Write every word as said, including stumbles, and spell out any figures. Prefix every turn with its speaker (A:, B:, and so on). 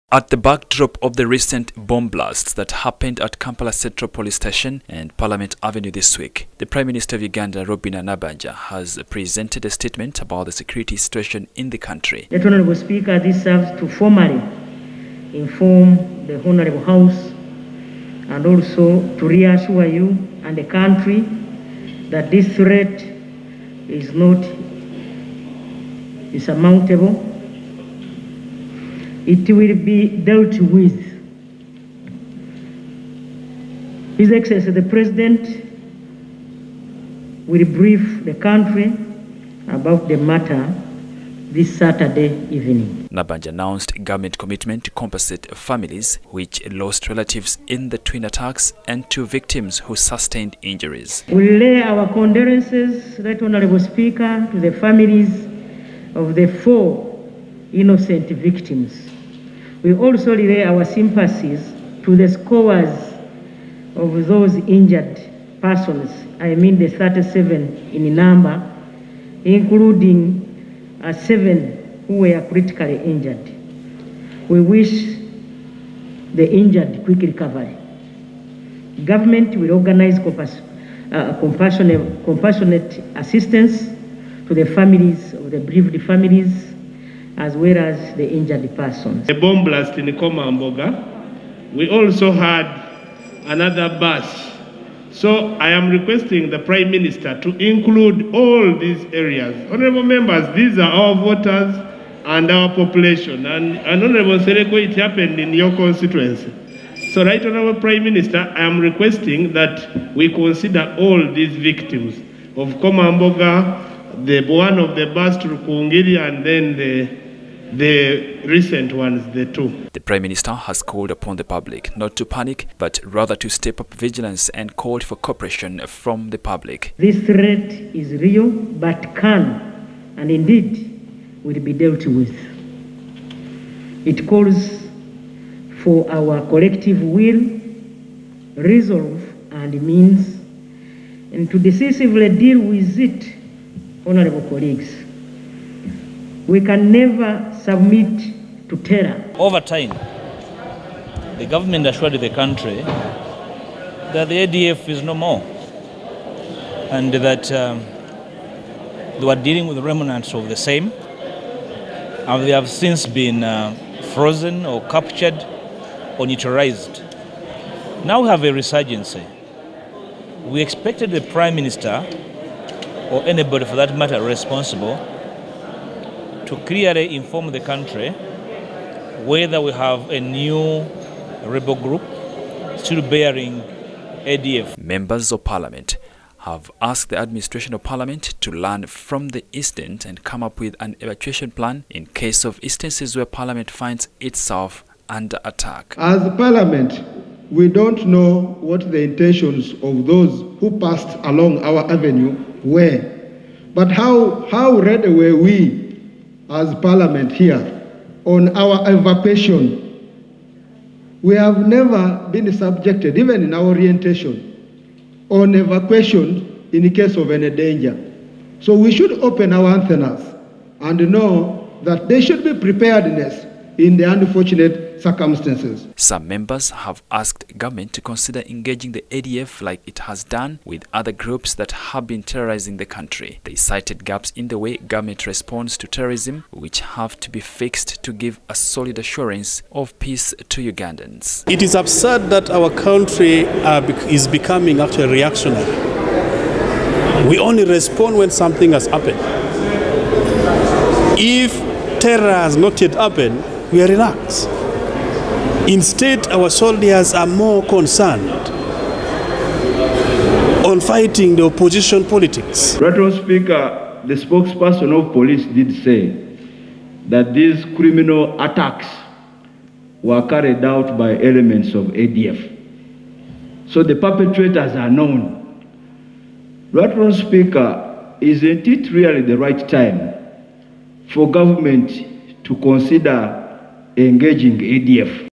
A: At the backdrop of the recent bomb blasts that happened at Kampala Central Police Station and Parliament Avenue this week, the Prime Minister of Uganda, Robinah Nabbanja, has presented a statement about the security situation in the country.
B: The Honourable Speaker, this serves to formally inform the Honourable House and also to reassure you and the country that this threat is not insurmountable. It will be dealt with. His Excellency the President will brief the country about the matter this Saturday evening.
A: Nabbanja announced government commitment to compensate families which lost relatives in the twin attacks and to victims who sustained injuries.
B: We lay our condolences, Right Honourable Speaker, to the families of the four innocent victims. We also relay our sympathies to the scores of those injured persons, I mean the thirty-seven in number, including uh, seven who were critically injured. We wish the injured quick recovery. Government will organize compass, uh, compassionate, compassionate assistance to the families of the bereaved families, as well as the injured persons.
C: A bomb blast in Komamboga. We also had another bus. So I am requesting the Prime Minister to include all these areas. Honourable members, these are our voters and our population. And, and Honourable Sereko, it happened in your constituency. So Right Honourable Prime Minister, I am requesting that we consider all these victims of Komamboga, the one of the bus to Rukungiri, and then the The recent ones, the two.
A: The Prime Minister has called upon the public not to panic, but rather to step up vigilance and called for cooperation from the public.
B: This threat is real, but can and indeed will be dealt with. It calls for our collective will, resolve, and means, and to decisively deal with it, honourable colleagues. We can never submit to terror.
D: Over time, the government assured the country that the A D F is no more, and that um, they were dealing with the remnants of the same, and they have since been uh, frozen or captured or neutralized. Now we have a resurgency. We expected the Prime Minister, or anybody for that matter responsible, to clearly inform the country whether we have a new rebel group still bearing A D F.
A: Members of Parliament have asked the administration of Parliament to learn from the incident and come up with an evacuation plan in case of instances where Parliament finds itself under attack.
E: As Parliament, we don't know what the intentions of those who passed along our avenue were, but how, how ready were we as Parliament here on our evacuation? We have never been subjected, even in our orientation, on evacuation in the case of any danger. So we should open our antennas and know that there should be preparedness in the unfortunate circumstances.
A: Some members have asked government to consider engaging the A D F like it has done with other groups that have been terrorizing the country. They cited gaps in the way government responds to terrorism, which have to be fixed to give a solid assurance of peace to Ugandans.
F: It is absurd that our country uh, is becoming actually reactionary. We only respond when something has happened. If terror has not yet happened, we are relaxed. Instead, our soldiers are more concerned on fighting the opposition politics.
G: Madam Speaker, the spokesperson of police did say that these criminal attacks were carried out by elements of A D F. So the perpetrators are known. Madam Speaker, isn't it really the right time for government to consider engaging A D F?